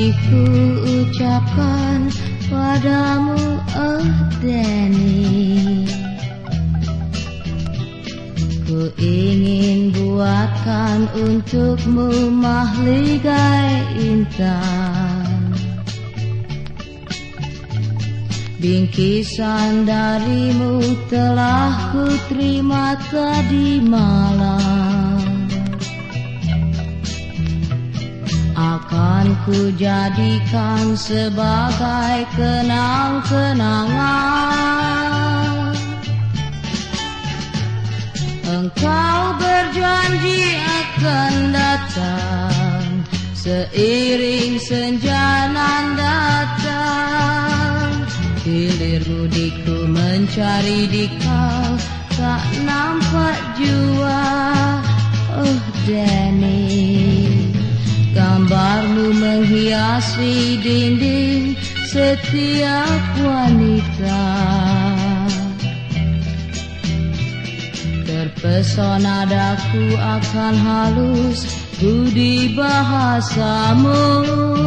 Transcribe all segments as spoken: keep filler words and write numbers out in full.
kasih ku ucapkan padamu, oh Denny. Ku ingin buatkan untukmu mahligai intan, bingkisan darimu telah ku terima tadi malam. Akan ku jadikan sebagai kenang-kenangan. Engkau berjanji akan datang seiring senja nan datang. Hilir mudiku mencari di kau, tak nampak jua, oh Denny. Gambarmu menghiasi dinding setiap wanita. Terpesona daku akan halus budi bahasamu.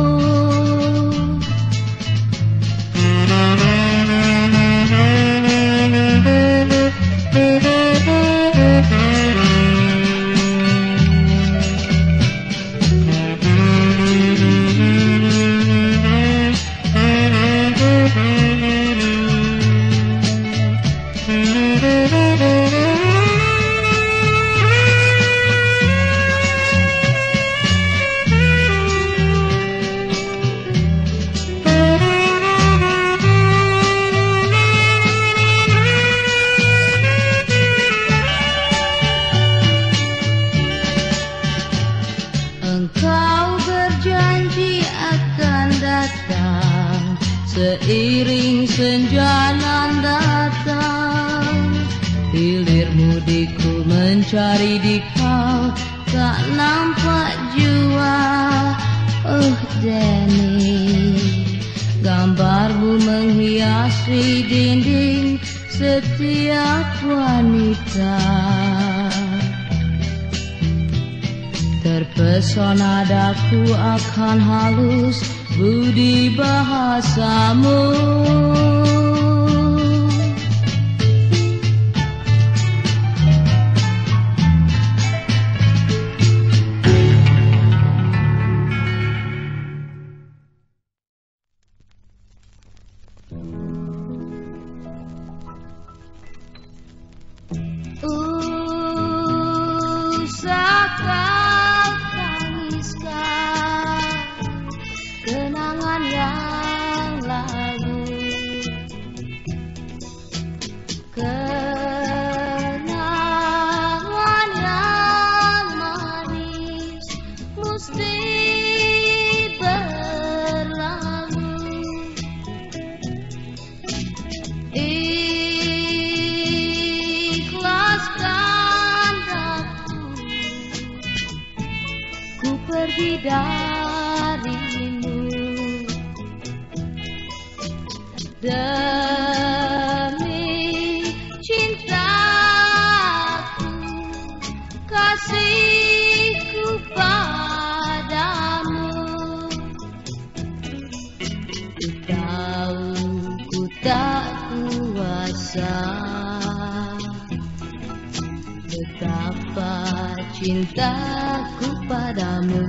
Engkau berjanji akan datang seiring senja nan datang. Hilir mudiku mencari di kau, tak nampak jua, oh Denny. Gambarmu menghiasi dinding setiap wanita. Terpesona daku akan halus budi bahasamu. Usahkah kenangan yang lalu, kenangan yang manis mesti berlalu. Ikhlaskan aku, ku pergi darimu demi cintaku, kasihku padamu. Ku tahu ku tak kuasa betapa cintaku padamu,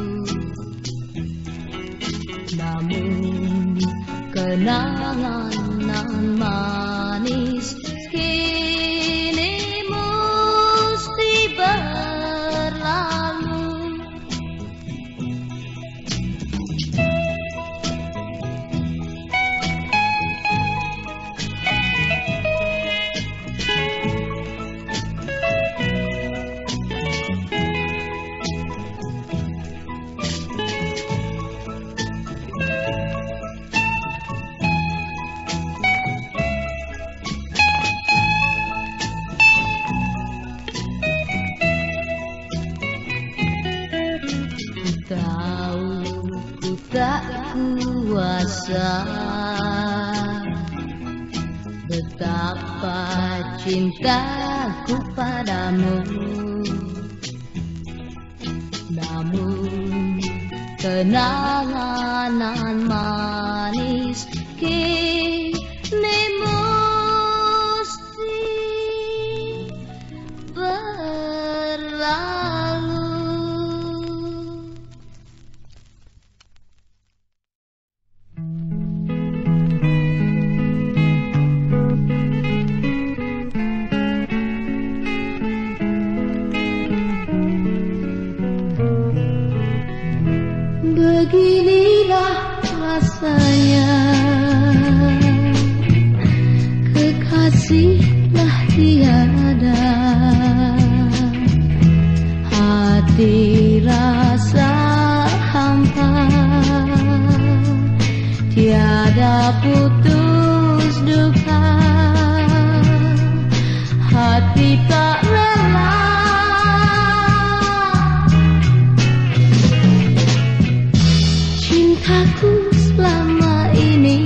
namun kenangan nan manis kini mesti berlalu. Tahu ku tak kuasa betapa cintaku padamu, namun kenangan nan manis kini mesti berlalu. Beginilah rasanya, kekasihlah tiada, hati rasa hampa, tiada putus duka, hati tak rela. Cintaku selama ini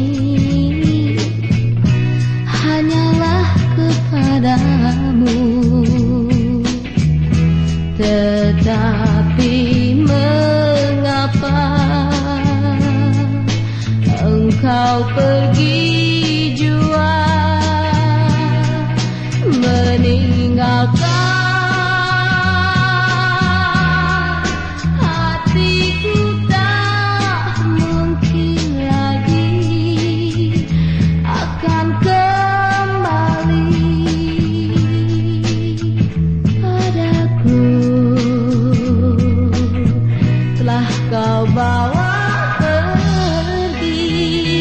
hanyalah kepadamu, tetapi mengapa engkau pergi jua meninggalkan kau bawa pergi.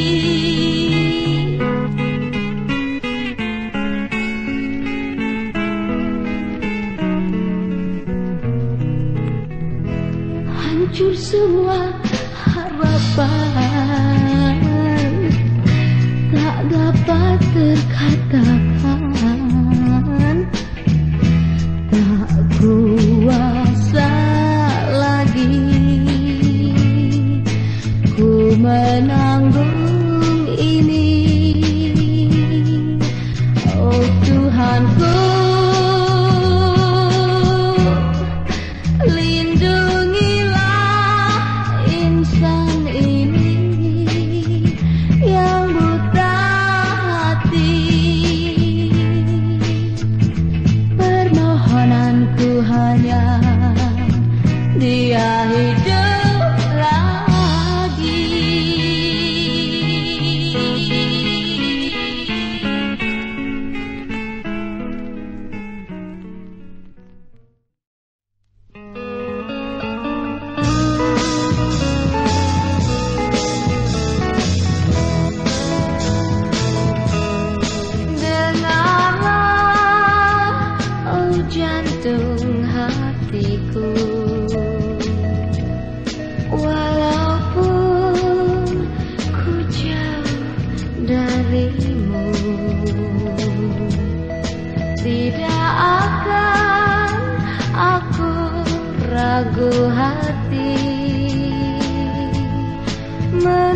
Hancur semua harapan, tak dapat terkatakan, tak kuasa menanggung ini. Oh Tuhanku, lindungilah insan ini yang buta hati. Permohonanku hanya dia hidup lagi. Jantung hatiku, walaupun ku jauh darimu, tidak akan aku ragu hati